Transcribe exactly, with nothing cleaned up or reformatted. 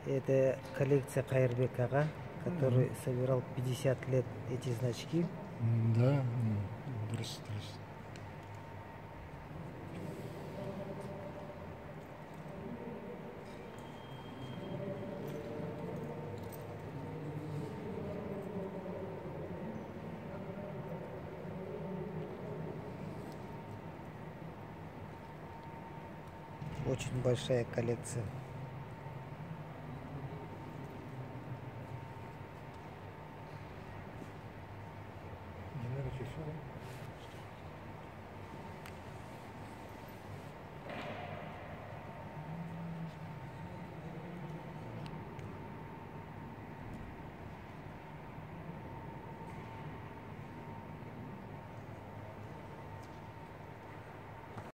Это коллекция Кайырбек ага, который собирал пятьдесят лет эти значки. Да, м, дұрыс, дұрыс. Очень большая коллекция.